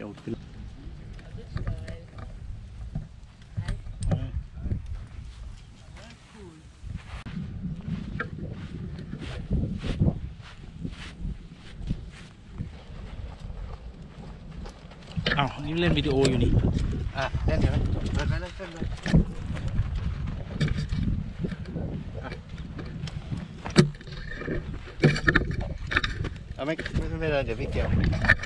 เอาขึ้นอ้าวนี่เล่นวิดีโออยู่นี่เล่นอยู่ไหมเล่นเลยไม่เลยเดี๋ยวพี่เกี่ยว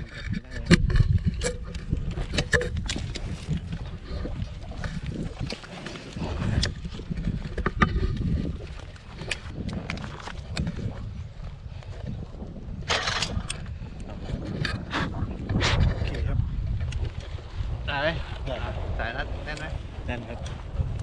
ได้ไหมสายรัดแน่นไหมแน่นครับโอเค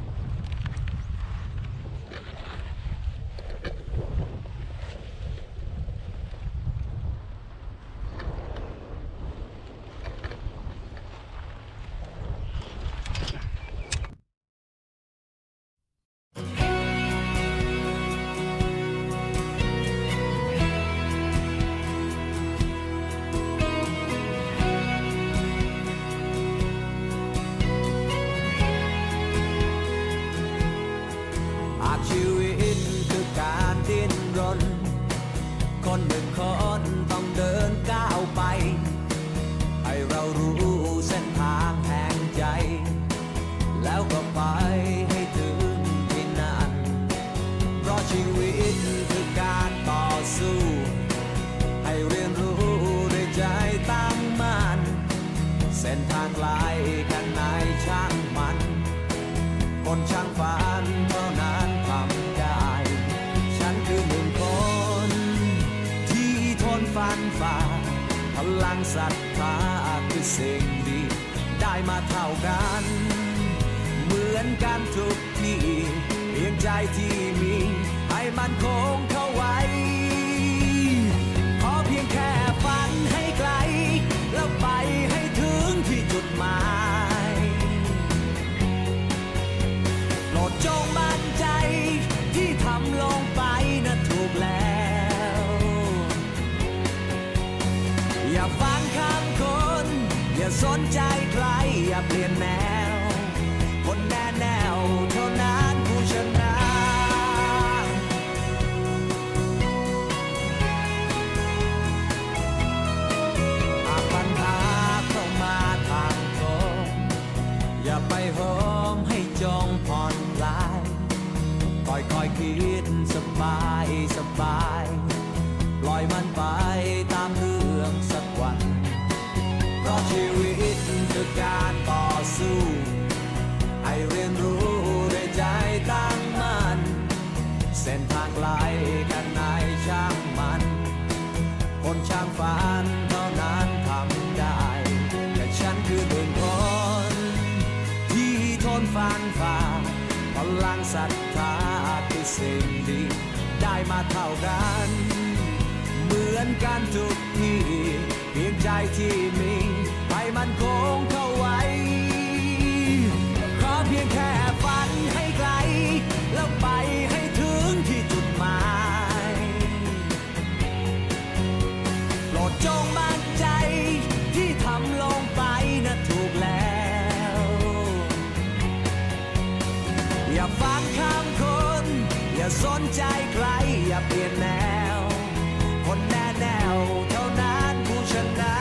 ชีวิตคือการดิ้นรนคนหนึ่งคนต้องเดินก้าวไปให้เรารู้เส้นทางแห่งใจแล้วก็ไปให้ถึงที่นั่นเพราะชีวิตคือการต่อสู้ให้เรียนรู้ด้วยใจตั้งมั่นเส้นทางไกลแค่ไหนช่างมันคนช่างฝันเท่านั้นทำได้ฉันคือหนึ่งคนที่ทนฟันฝ่าพลังศรัทธาคือสิ่งดีได้มาเท่ากันเหมือนกันทุกที่เพียงใจที่มีให้มันคงเข้าไว้ขอเพียงแค่ฝันให้ไกลแล้วไปให้ถึงที่จุดหมายโปรดจงมั่นใจที่ทำลงไปนะถูกแล้วอย่าฟังคำคนอย่าสนใจใครอย่าเปลี่ยนแนวคนแน่แนวเท่านั้นผู้ชนะหากปัญหาเข้ามาทางตรงอย่าไปโหมให้จงผ่อนคลายค่อยคิดสบายปล่อยมันไปตามเรื่องสักวันเพราะชีวิตคือการต่อสู้ให้เรียนรู้ด้วยใจตั้งมั่นเส้นทางไกลแค่ไหนช่างมันคนช่างฝันเท่านั้นทำได้แต่ฉันคือหนึ่งคนที่ทนฟันฝ่าพลังศรัทธาคือสิ่งดีได้มาเท่ากันเหมือนกันทุกที่เพียงใจที่มีให้มันคงเข้าไว้ขอเพียงแค่ฝันให้ไกลแล้วไปให้ถึงที่จุดหมายโปรดจงมั่นใจที่ทำลงไปนะถูกแล้วอย่าฟังคำคนอย่าสนใจใครอย่าเปลี่ยนแนวคนแน่แนวเท่านั้นผู้ชนะ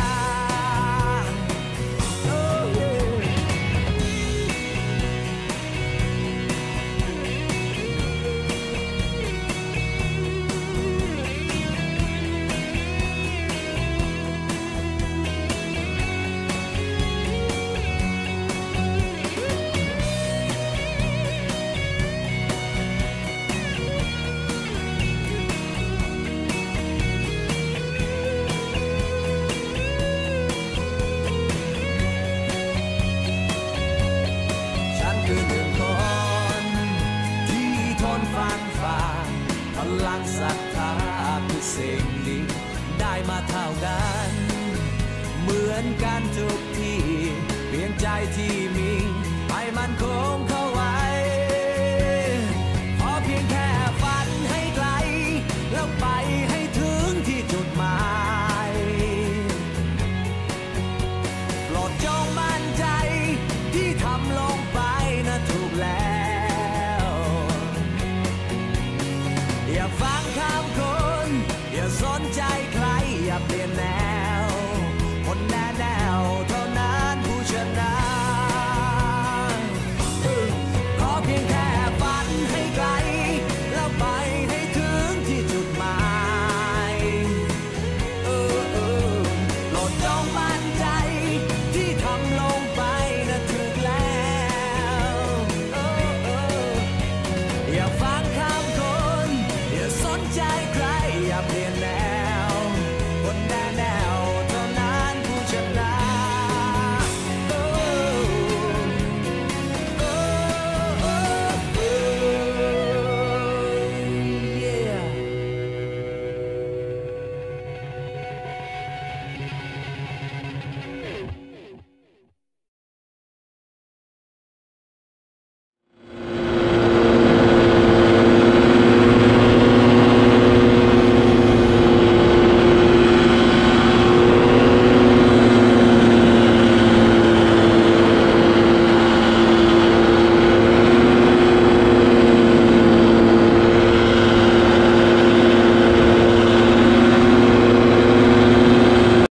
ศรัทธาคือสิ่งดีได้มาเท่ากันเหมือนกันทุกที่เพียงใจที่มี